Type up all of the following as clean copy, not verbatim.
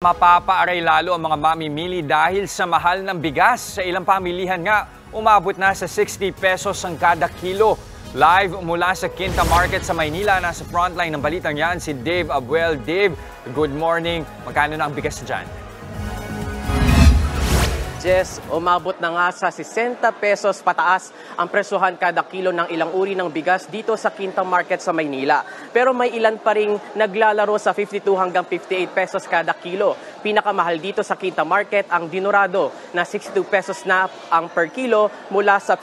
Mapapaaray lalo ang mga mamimili dahil sa mahal ng bigas. Sa ilang pamilihan nga, umabot na sa 60 pesos ang kada kilo. Live mula sa Quinta Market sa Maynila, nasa frontline ng balitang yan si Dave Abuel. Dave, good morning. Magkano na ang bigas dyan? Jess, umabot na nga sa 60 pesos pataas ang presyohan kada kilo ng ilang uri ng bigas dito sa Quinta Market sa Maynila. Pero may ilan pa ring naglalaro sa 52 hanggang 58 pesos kada kilo. Pinakamahal dito sa Quinta Market ang Dinorado na 62 pesos na ang per kilo mula sa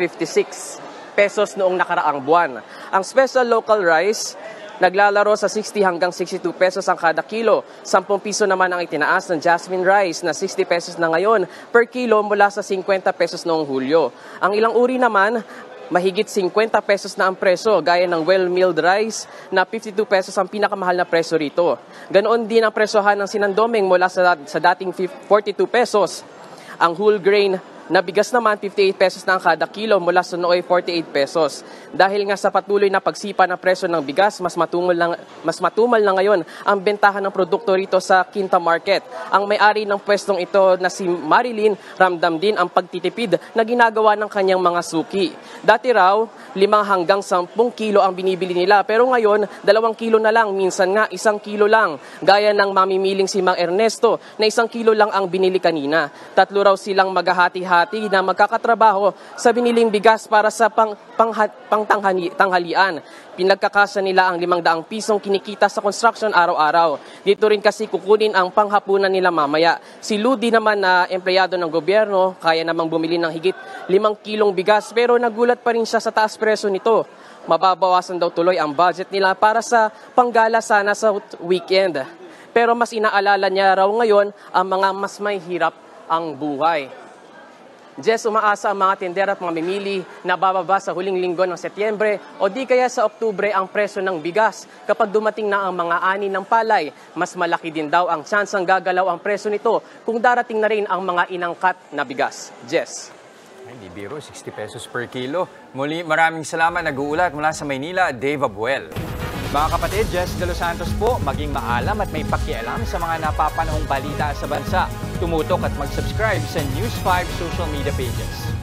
56 pesos noong nakaraang buwan. Ang special local rice naglalaro sa 60 hanggang 62 pesos ang kada kilo. 10 piso naman ang itinaas ng jasmine rice na 60 pesos na ngayon per kilo mula sa 50 pesos noong Hulyo. Ang ilang uri naman, mahigit 50 pesos na ang presyo, gaya ng well-milled rice na 52 pesos ang pinakamahal na presyo rito. Ganoon din ang presyohan ng sinandoming mula sa dating 42 pesos. Ang whole grain na bigas naman 58 pesos na ang kada kilo mula sa nooy 48 pesos. Dahil nga sa patuloy na pagsipa ng presyo ng bigas, mas matumal na ngayon ang bentahan ng produkto rito sa Quinta Market. Ang may-ari ng pwestong ito na si Marilyn, ramdam din ang pagtitipid na ginagawa ng kanyang mga suki. Dati raw, 5 hanggang 10 kilo ang binibili nila, pero ngayon 2 kilo na lang, minsan nga 1 kilo lang. Gaya ng mamimiling si Mang Ernesto na 1 kilo lang ang binili kanina. 3 raw silang maghahati-hati na magkakatrabaho sa biniling bigas para sa pangtanghalian. Pinagkakasya nila ang 500 pisong kinikita sa construction araw-araw. Dito rin kasi kukunin ang panghapunan nila mamaya. Si Ludi naman na empleyado ng gobyerno, kaya namang bumili ng higit 5 kilong bigas, pero nagulat pa rin siya sa taas presyo nito. Mababawasan daw tuloy ang budget nila para sa panggala sana sa weekend. Pero mas inaalala niya raw ngayon ang mga mas may hirap ang buhay. Jess, umaasa ang mga tindera at mga mamimili na bababa sa huling linggo ng Setyembre o di kaya sa Oktubre ang presyo ng bigas. Kapag dumating na ang mga ani ng palay, mas malaki din daw ang tsansang gagalaw ang presyo nito kung darating na rin ang mga inangkat na bigas. Jess. Ay, di biro, 60 pesos per kilo. Muli, maraming salamat. Nag-uulat mula sa Maynila, Dave Abuel. Mga kapatid, Jess De Los Santos po, maging maalam at may pakialam sa mga napapanahong balita sa bansa. Tumutok at mag-subscribe sa News 5 social media pages.